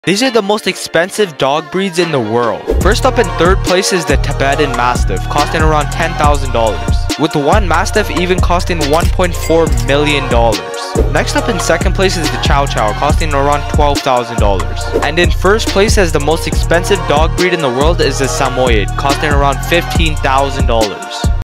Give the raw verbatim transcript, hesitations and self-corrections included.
These are the most expensive dog breeds in the world. First up in third place is the Tibetan Mastiff, costing around ten thousand dollars, with one Mastiff even costing one point four million dollars. Next up in second place is the Chow Chow, costing around twelve thousand dollars. And in first place as the most expensive dog breed in the world is the Samoyed, costing around fifteen thousand dollars.